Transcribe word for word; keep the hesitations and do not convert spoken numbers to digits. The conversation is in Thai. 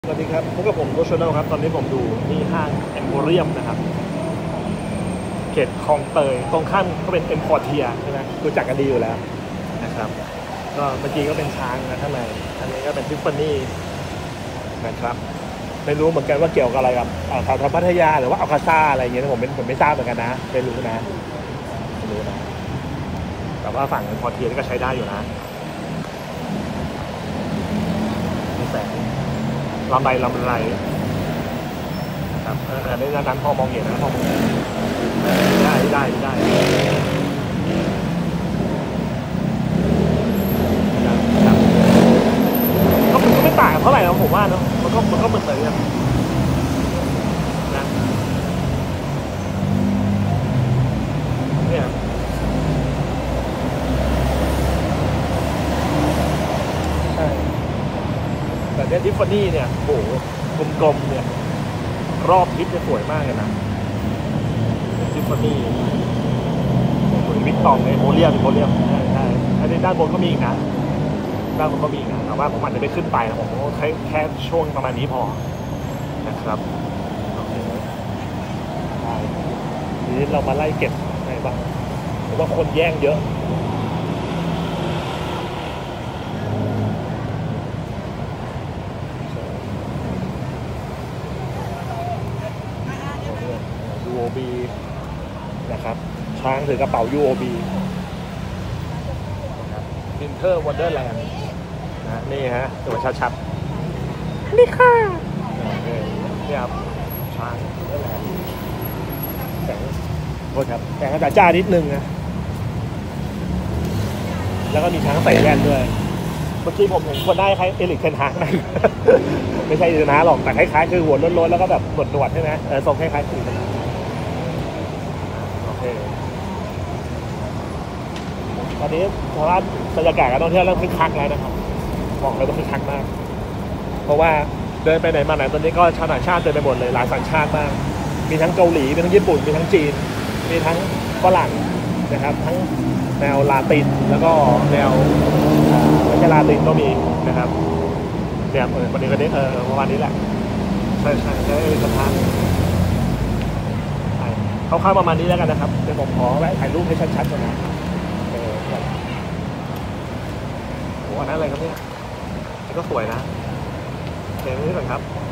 สวัสดีครับพบกับผมโรชแนลครับตอนนี้ผมดูที่ห้างเอ็มโพเรียมนะครับเขตคลองเตยตรงข้ามก็เป็นเอ็มพอร์เทียใช่ไหมรู้จักกันดีอยู่แล้วนะครับก็เมื่อกี้ก็เป็นช้างนะข้างในอันนี้ก็เป็นทิฟฟานี่นะครับไม่รู้เหมือนกันว่าเกี่ยวกับอะไรกับแถวพัทยาหรือว่าอัลคาซ่าอะไรอย่างเงี้ยผมเป็นผมไม่ทราบเหมือนกันนะไม่รู้นะไม่รู้นะแต่ว่าฝั่งเอ็มพอร์เทียนี่ก็ใช้ได้อยู่นะมีแสงลำไรลำไรครับเออในนั้นพอมองเห็นนะพอมองเห็นได้ได้ได้ครับก็มันก็ไม่ต่างเท่าไหร่นะผมว่าเนาะมันก็มันก็เหมือนกันนะเนี่ยใช่แต่เนี่ยทิฟฟานี่เนี่ยโอ้โหกลมๆเนี่ยรอบทิศจะสวยมากเลยนะทิฟฟานี่สวยวิกตองเลยโอเลียมโอเลียมใช่ใช่อันนี้ด้านบนก็มีอีกนะด้านบนก็มีอีกนะแต่ว่าผมอาจจะไม่ขึ้นไปนะผมแค่แค่ช่วงประมาณนี้พอนะครับโอเคได้ทีนี้เรามาไล่เก็บอะไรบ้างผมว่าคนแย่งเยอะยู โอ บี นะครับช้างถือกระเป๋า ยู โอ บี นะครับ Winter Wonderland นะนี่ฮะตัวชัดๆนี่ค่ะนี่ครับช้าง Wonderland แสงโทษครับแสงอาจจะจ้านิดนึงนะแล้วก็มีช้างใส่แว่นด้วยเมื่อกี้ผมเห็นคนได้คล้ายเอลิกเทนฮากนะ ไม่ใช่นะหรอกแต่คล้ายๆคือหัวโล้นๆแล้วก็แบบหนวดๆใช่ไหมเออทรงคล้ายๆเอลิกเทนฮากโอเคตอนนี้สภาพบรรยากาศการท่องเที่ยวเริ่มคึกคักแล้วนะครับบอกเลยว่าคึกคักมากเพราะว่าเดินไปไหนมาไหนตอนนี้ก็ชาวต่างชาติเต็มไปหมดเลยหลายสัญชาติมากมีทั้งเกาหลีมีทั้งญี่ปุ่นมีทั้งจีนมีทั้งฝรั่งนะครับทั้งแนวลาตินแล้วก็แนวไม่ใช่ลาตินก็มีนะครับเนี่ยเออวันนี้ก็ได้เออประมาณนี้แหละใช่ใช่ใช่สถานเขาเข้าประมาณนี้แล้วกันนะครับเดี๋ยวผมขอแวะถ่ายรูปให้ชัดๆก่อนนะเออโหอันนั้นอะไรครับเนี่ยก็สวยนะเห็นนี่ก่อนครับ